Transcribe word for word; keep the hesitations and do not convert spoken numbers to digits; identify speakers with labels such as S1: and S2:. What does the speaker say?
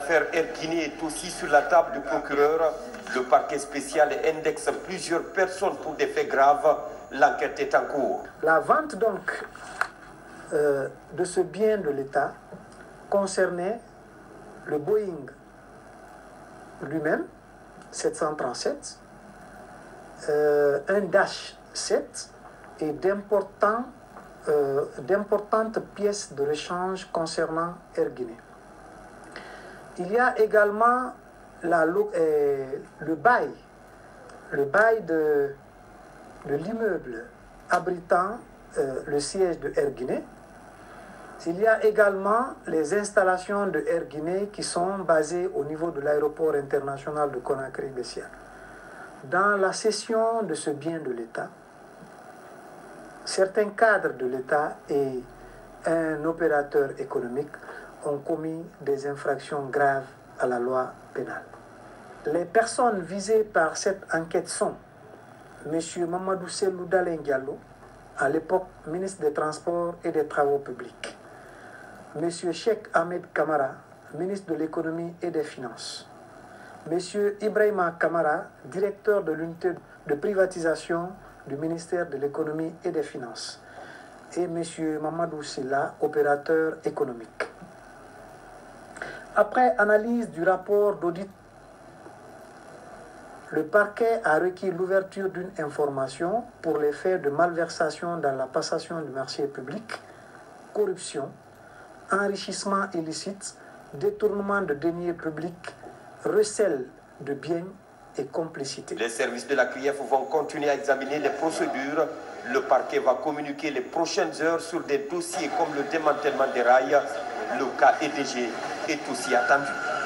S1: l'affaire Erguiné est aussi sur la table du procureur. Le parquet spécial indexe plusieurs personnes pour des faits graves. L'enquête est en cours.
S2: La vente donc euh, de ce bien de l'État concernait le Boeing lui-même, sept cent trente-sept, euh, un Dash sept et d'importants, euh, d'importantes pièces de rechange concernant Air Guinée. Il y a également la, euh, le bail, le bail de, de l'immeuble abritant euh, le siège de Air Guinée. Il y a également les installations de Air Guinée qui sont basées au niveau de l'aéroport international de Conakry-Bessia. Dans la cession de ce bien de l'État, certains cadres de l'État et un opérateur économique ont commis des infractions graves à la loi pénale. Les personnes visées par cette enquête sont M. Mamadou Sellou Dalen Diallo, à l'époque ministre des Transports et des Travaux publics, M. Cheikh Ahmed Kamara, ministre de l'Économie et des Finances, M. Ibrahima Kamara, directeur de l'unité de privatisation du ministère de l'Économie et des Finances, et M. Mamadou Silla, opérateur économique. Après analyse du rapport d'audit, le parquet a requis l'ouverture d'une information pour les faits de malversation dans la passation du marché public, corruption, enrichissement illicite, détournement de deniers publics, recel de biens et complicité.
S1: Les services de la C R I E F vont continuer à examiner les procédures. Le parquet va communiquer les prochaines heures sur des dossiers comme le démantèlement des rails. Le cas E D G est aussi attendu.